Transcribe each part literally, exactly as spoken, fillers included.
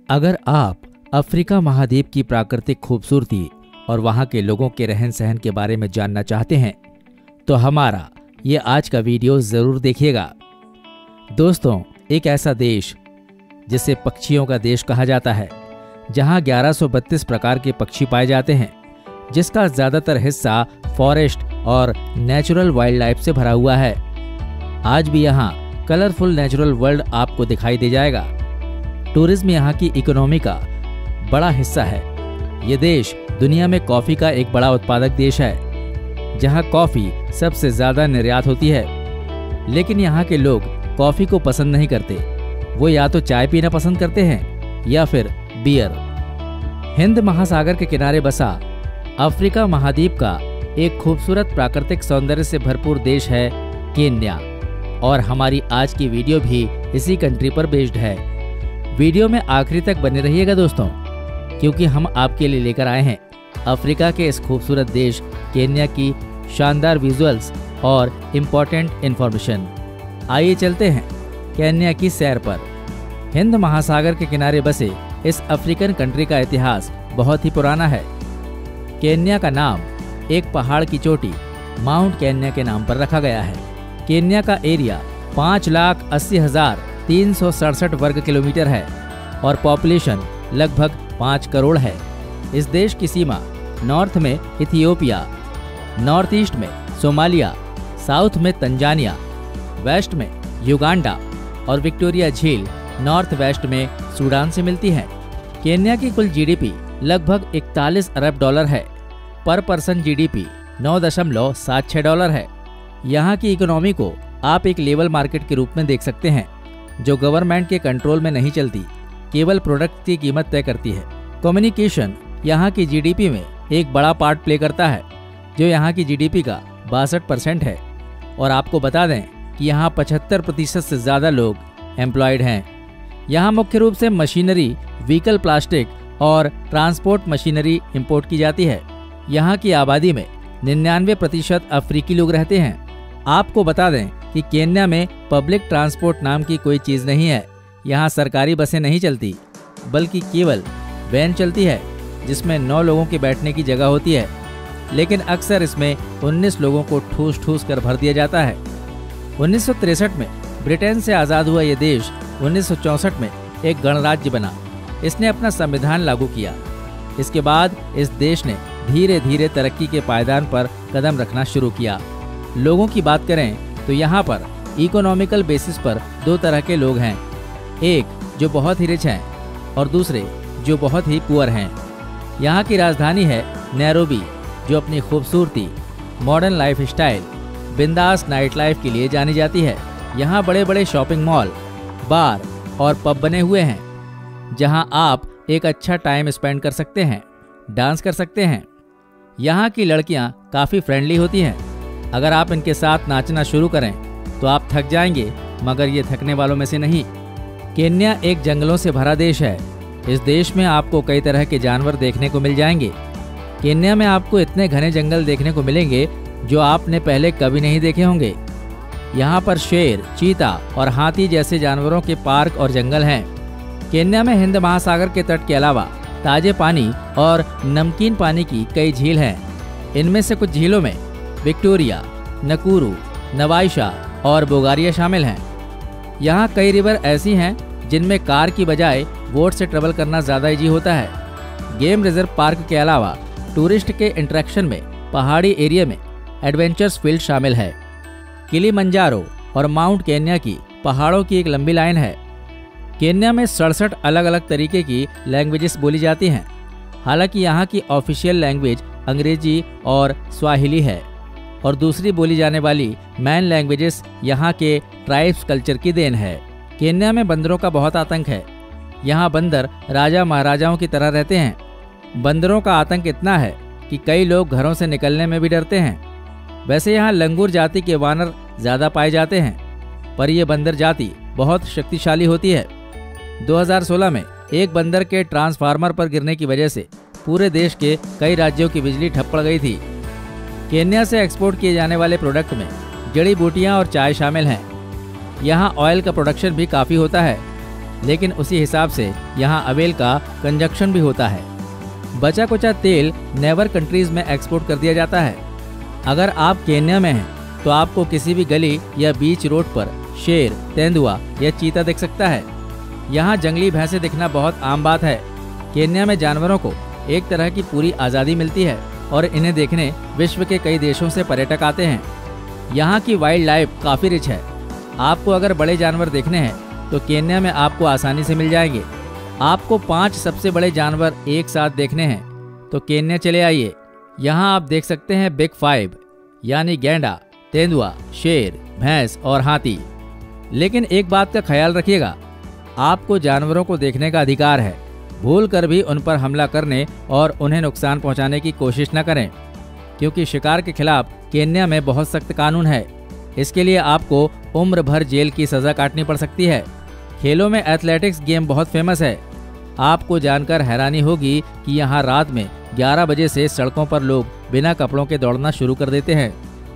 अगर आप अफ्रीका महाद्वीप की प्राकृतिक खूबसूरती और वहाँ के लोगों के रहन सहन के बारे में जानना चाहते हैं तो हमारा ये आज का वीडियो ज़रूर देखिएगा। दोस्तों, एक ऐसा देश जिसे पक्षियों का देश कहा जाता है, जहाँ ग्यारह सौ बत्तीस प्रकार के पक्षी पाए जाते हैं, जिसका ज़्यादातर हिस्सा फॉरेस्ट और नेचुरल वाइल्ड लाइफ से भरा हुआ है। आज भी यहाँ कलरफुल नेचुरल वर्ल्ड आपको दिखाई दे जाएगा। टूरिज्म यहाँ की इकोनॉमी का बड़ा हिस्सा है। ये देश दुनिया में कॉफ़ी का एक बड़ा उत्पादक देश है, जहाँ कॉफ़ी सबसे ज़्यादा निर्यात होती है। लेकिन यहाँ के लोग कॉफ़ी को पसंद नहीं करते। वो या तो चाय पीना पसंद करते हैं या फिर बियर। हिंद महासागर के किनारे बसा अफ्रीका महाद्वीप का एक खूबसूरत प्राकृतिक सौंदर्य से भरपूर देश है केन्या, और हमारी आज की वीडियो भी इसी कंट्री पर बेस्ड है। वीडियो में आखिरी तक बने रहिएगा दोस्तों, क्योंकि हम आपके लिए लेकर आए हैं अफ्रीका के इस खूबसूरत देश केन्या की शानदार विजुअल्स और इम्पोर्टेंट इन्फॉर्मेशन। आइए चलते हैं केन्या की सैर पर। हिंद महासागर के किनारे बसे इस अफ्रीकन कंट्री का इतिहास बहुत ही पुराना है। केन्या का नाम एक पहाड़ की चोटी माउंट केन्या के नाम पर रखा गया है। केन्या का एरिया पाँच लाख अस्सी हजार तीन सौ सड़सठ वर्ग किलोमीटर है और पॉपुलेशन लगभग पाँच करोड़ है। इस देश की सीमा नॉर्थ में इथियोपिया, नॉर्थ ईस्ट में सोमालिया, साउथ में तंजानिया, वेस्ट में युगांडा और विक्टोरिया झील नॉर्थ वेस्ट में सूडान से मिलती है। केन्या की कुल जीडीपी लगभग इकतालीस अरब डॉलर है। पर पर्सन जीडीपी नौ दशमलव सात छह डॉलर है। यहाँ की इकोनॉमी को आप एक लेवल मार्केट के रूप में देख सकते हैं, जो गवर्नमेंट के कंट्रोल में नहीं चलती, केवल प्रोडक्ट की कीमत तय करती है। कम्युनिकेशन यहाँ की जीडीपी में एक बड़ा पार्ट प्ले करता है, जो यहाँ की जीडीपी का बासठ परसेंट है। और आपको बता दें कि यहाँ पचहत्तर प्रतिशत से ज़्यादा लोग एम्प्लॉयड हैं। यहाँ मुख्य रूप से मशीनरी, व्हीकल, प्लास्टिक और ट्रांसपोर्ट मशीनरी इंपोर्ट की जाती है। यहाँ की आबादी में निन्यानवे प्रतिशत अफ्रीकी लोग रहते हैं। आपको बता दें कि केन्या में पब्लिक ट्रांसपोर्ट नाम की कोई चीज़ नहीं है। यहाँ सरकारी बसें नहीं चलती, बल्कि केवल वैन चलती है, जिसमें नौ लोगों के बैठने की जगह होती है। लेकिन अक्सर इसमें उन्नीस लोगों को ठूस ठूस कर भर दिया जाता है। उन्नीस सौ तिरसठ में ब्रिटेन से आज़ाद हुआ ये देश उन्नीस सौ चौंसठ में एक गणराज्य बना। इसने अपना संविधान लागू किया। इसके बाद इस देश ने धीरे धीरे तरक्की के पायदान पर कदम रखना शुरू किया। लोगों की बात करें तो यहाँ पर इकोनॉमिकल बेसिस पर दो तरह के लोग हैं, एक जो बहुत ही रिच हैं और दूसरे जो बहुत ही पुअर हैं। यहाँ की राजधानी है नैरोबी, जो अपनी खूबसूरती, मॉडर्न लाइफ स्टाइल, बिंदास नाइट लाइफ के लिए जानी जाती है। यहाँ बड़े बड़े शॉपिंग मॉल, बार और पब बने हुए हैं, जहाँ आप एक अच्छा टाइम स्पेंड कर सकते हैं, डांस कर सकते हैं। यहाँ की लड़कियाँ काफ़ी फ्रेंडली होती हैं। अगर आप इनके साथ नाचना शुरू करें तो आप थक जाएंगे, मगर ये थकने वालों में से नहीं। केन्या एक जंगलों से भरा देश है। इस देश में आपको कई तरह के जानवर देखने को मिल जाएंगे। केन्या में आपको इतने घने जंगल देखने को मिलेंगे जो आपने पहले कभी नहीं देखे होंगे। यहाँ पर शेर, चीता और हाथी जैसे जानवरों के पार्क और जंगल हैं। केन्या में हिंद महासागर के तट के अलावा ताजे पानी और नमकीन पानी की कई झील हैं। इनमें से कुछ झीलों में विक्टोरिया, नकुरू, नवाइशा और बोगारिया शामिल हैं। यहाँ कई रिवर ऐसी हैं जिनमें कार की बजाय बोट से ट्रेवल करना ज़्यादा इजी होता है। गेम रिजर्व पार्क के अलावा टूरिस्ट के इंटरेक्शन में पहाड़ी एरिया में एडवेंचर्स फील्ड शामिल है। किलिमंजारो और माउंट केन्या की पहाड़ों की एक लंबी लाइन है। केन्या में सड़सठ अलग अलग तरीके की लैंग्वेजेस बोली जाती हैं। हालांकि यहाँ की ऑफिशियल लैंग्वेज अंग्रेजी और स्वाहिली है, और दूसरी बोली जाने वाली मैन लैंग्वेजेस यहाँ के ट्राइब्स कल्चर की देन है। केन्या में बंदरों का बहुत आतंक है। यहाँ बंदर राजा महाराजाओं की तरह रहते हैं। बंदरों का आतंक इतना है कि कई लोग घरों से निकलने में भी डरते हैं। वैसे यहाँ लंगूर जाति के वानर ज़्यादा पाए जाते हैं, पर यह बंदर जाति बहुत शक्तिशाली होती है। दो हज़ार सोलह में एक बंदर के ट्रांसफार्मर पर गिरने की वजह से पूरे देश के कई राज्यों की बिजली ठप पड़ गई थी। केन्या से एक्सपोर्ट किए जाने वाले प्रोडक्ट में जड़ी बूटियां और चाय शामिल हैं। यहाँ ऑयल का प्रोडक्शन भी काफ़ी होता है। लेकिन उसी हिसाब से यहाँ अवेल का कंजक्शन भी होता है। बचा कुचा तेल नेबर कंट्रीज में एक्सपोर्ट कर दिया जाता है। अगर आप केन्या में हैं तो आपको किसी भी गली या बीच रोड पर शेर, तेंदुआ या चीता दिख सकता है। यहाँ जंगली भैंसें दिखना बहुत आम बात है। केन्या में जानवरों को एक तरह की पूरी आज़ादी मिलती है और इन्हें देखने विश्व के कई देशों से पर्यटक आते हैं। यहाँ की वाइल्ड लाइफ काफ़ी रिच है। आपको अगर बड़े जानवर देखने हैं तो केन्या में आपको आसानी से मिल जाएंगे। आपको पांच सबसे बड़े जानवर एक साथ देखने हैं तो केन्या चले आइए। यहाँ आप देख सकते हैं बिग फाइव यानी गैंडा, तेंदुआ, शेर, भैंस और हाथी। लेकिन एक बात का ख्याल रखिएगा, आपको जानवरों को देखने का अधिकार है। भूल कर भी उन पर हमला करने और उन्हें नुकसान पहुंचाने की कोशिश न करें, क्योंकि शिकार के खिलाफ केन्या में बहुत सख्त कानून है। इसके लिए आपको उम्र भर जेल की सजा काटनी पड़ सकती है। खेलों में एथलेटिक्स गेम बहुत फेमस है। आपको जानकर हैरानी होगी कि यहाँ रात में ग्यारह बजे से सड़कों पर लोग बिना कपड़ों के दौड़ना शुरू कर देते हैं।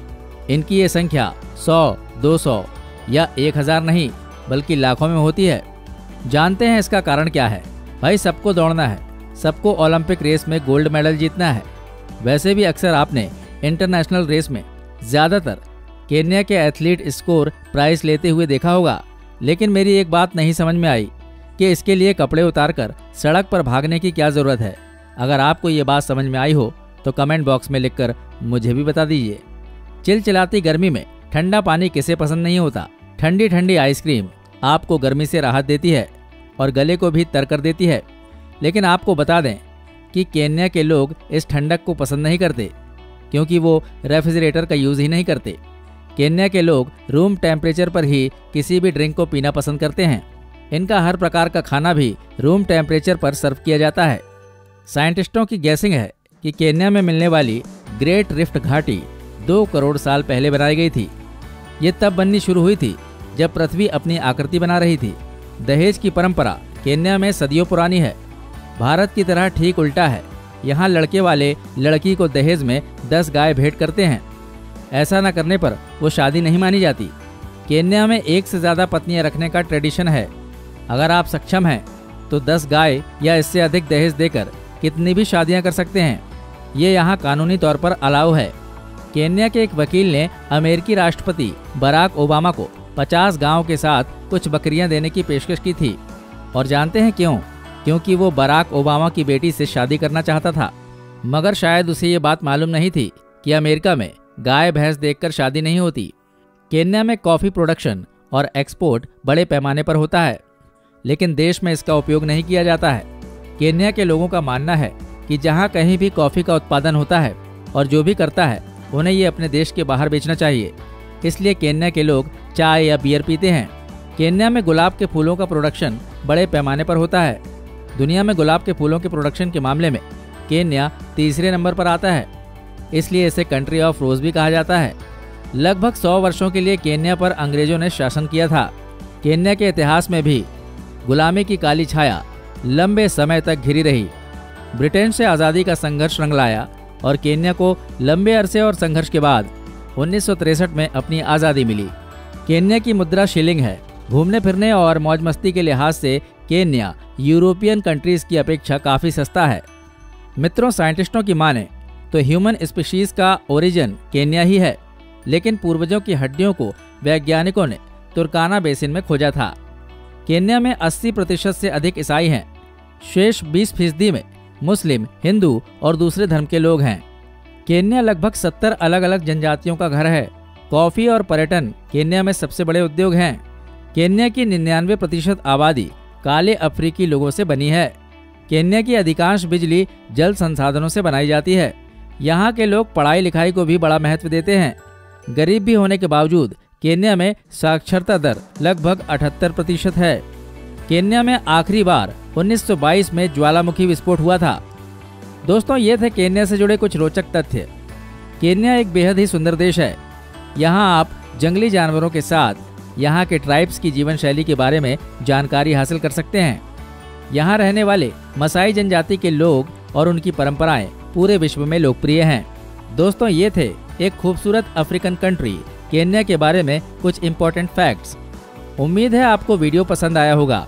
इनकी ये संख्या सौ, दो सौ या एक हज़ार नहीं बल्कि लाखों में होती है। जानते हैं इसका कारण क्या है? भाई, सबको दौड़ना है, सबको ओलंपिक रेस में गोल्ड मेडल जीतना है। वैसे भी अक्सर आपने इंटरनेशनल रेस में ज़्यादातर केन्या के एथलीट स्कोर प्राइज लेते हुए देखा होगा। लेकिन मेरी एक बात नहीं समझ में आई कि इसके लिए कपड़े उतारकर सड़क पर भागने की क्या ज़रूरत है। अगर आपको ये बात समझ में आई हो तो कमेंट बॉक्स में लिखकर मुझे भी बता दीजिए। चिलचिलाती गर्मी में ठंडा पानी किसे पसंद नहीं होता। ठंडी ठंडी आइसक्रीम आपको गर्मी से राहत देती है और गले को भी तर कर देती है। लेकिन आपको बता दें कि केन्या के लोग इस ठंडक को पसंद नहीं करते, क्योंकि वो रेफ्रिजरेटर का यूज़ ही नहीं करते। केन्या के लोग रूम टेम्परेचर पर ही किसी भी ड्रिंक को पीना पसंद करते हैं। इनका हर प्रकार का खाना भी रूम टेम्परेचर पर सर्व किया जाता है। साइंटिस्टों की गैसिंग है कि केन्या में मिलने वाली ग्रेट रिफ्ट घाटी दो करोड़ साल पहले बनाई गई थी। ये तब बननी शुरू हुई थी जब पृथ्वी अपनी आकृति बना रही थी। दहेज की परंपरा केन्या में सदियों पुरानी है। भारत की तरह ठीक उल्टा है। यहाँ लड़के वाले लड़की को दहेज में दस गाय भेंट करते हैं। ऐसा न करने पर वो शादी नहीं मानी जाती। केन्या में एक से ज़्यादा पत्नियां रखने का ट्रेडिशन है। अगर आप सक्षम हैं तो दस गाय या इससे अधिक दहेज देकर कितनी भी शादियां कर सकते हैं। ये यहाँ कानूनी तौर पर अलाउ है। केन्या के एक वकील ने अमेरिकी राष्ट्रपति बराक ओबामा को पचास गांव के साथ कुछ बकरियां देने की पेशकश की थी। और जानते हैं क्यों? क्योंकि वो बराक ओबामा की बेटी से शादी करना चाहता था। मगर शायद उसे ये बात मालूम नहीं थी कि अमेरिका में गाय भैंस देखकर शादी नहीं होती। केन्या में कॉफ़ी प्रोडक्शन और एक्सपोर्ट बड़े पैमाने पर होता है, लेकिन देश में इसका उपयोग नहीं किया जाता है। केन्या के लोगों का मानना है कि जहां कहीं भी कॉफ़ी का उत्पादन होता है और जो भी करता है उन्हें ये अपने देश के बाहर बेचना चाहिए। इसलिए केन्या के लोग चाय या बियर पीते हैं। केन्या में गुलाब के फूलों का प्रोडक्शन बड़े पैमाने पर होता है। दुनिया में गुलाब के फूलों के प्रोडक्शन के मामले में केन्या तीसरे नंबर पर आता है। इसलिए इसे कंट्री ऑफ रोज भी कहा जाता है। लगभग सौ वर्षों के लिए केन्या पर अंग्रेजों ने शासन किया था। केन्या के इतिहास में भी गुलामी की काली छाया लंबे समय तक घिरी रही। ब्रिटेन से आज़ादी का संघर्ष रंग लाया और केन्या को लंबे अरसे और संघर्ष के बाद उन्नीस सौ तिरसठ में अपनी आज़ादी मिली। केन्या की मुद्रा शिलिंग है। घूमने फिरने और मौज मस्ती के लिहाज से केन्या यूरोपियन कंट्रीज की अपेक्षा काफ़ी सस्ता है। मित्रों, साइंटिस्टों की माने तो ह्यूमन स्पीशीज का ओरिजिन केन्या ही है, लेकिन पूर्वजों की हड्डियों को वैज्ञानिकों ने तुर्काना बेसिन में खोजा था। केन्या में अस्सी प्रतिशत से अधिक ईसाई हैं। शेष बीस फीसदी में मुस्लिम, हिंदू और दूसरे धर्म के लोग हैं। केन्या लगभग सत्तर अलग अलग जनजातियों का घर है। कॉफी और पर्यटन केन्या में सबसे बड़े उद्योग हैं। केन्या की निन्यानवे प्रतिशत आबादी काले अफ्रीकी लोगों से बनी है। केन्या की अधिकांश बिजली जल संसाधनों से बनाई जाती है। यहाँ के लोग पढ़ाई लिखाई को भी बड़ा महत्व देते हैं। गरीब भी होने के बावजूद केन्या में साक्षरता दर लगभग अठहत्तर प्रतिशत है। केन्या में आखिरी बार उन्नीस सौ बाईस में ज्वालामुखी विस्फोट हुआ था। दोस्तों, ये थे केन्या से जुड़े कुछ रोचक तथ्य। केन्या एक बेहद ही सुंदर देश है। यहाँ आप जंगली जानवरों के साथ यहाँ के ट्राइब्स की जीवन शैली के बारे में जानकारी हासिल कर सकते हैं। यहाँ रहने वाले मसाई जनजाति के लोग और उनकी परंपराएं पूरे विश्व में लोकप्रिय हैं। दोस्तों, ये थे एक खूबसूरत अफ्रीकन कंट्री केन्या के बारे में कुछ इम्पोर्टेंट फैक्ट्स। उम्मीद है आपको वीडियो पसंद आया होगा।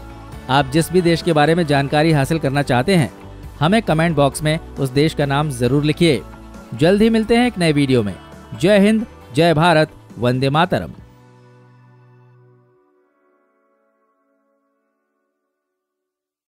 आप जिस भी देश के बारे में जानकारी हासिल करना चाहते हैं, हमें कमेंट बॉक्स में उस देश का नाम जरूर लिखिए। जल्द ही मिलते हैं एक नए वीडियो में। जय हिंद, जय भारत, वंदे मातरम।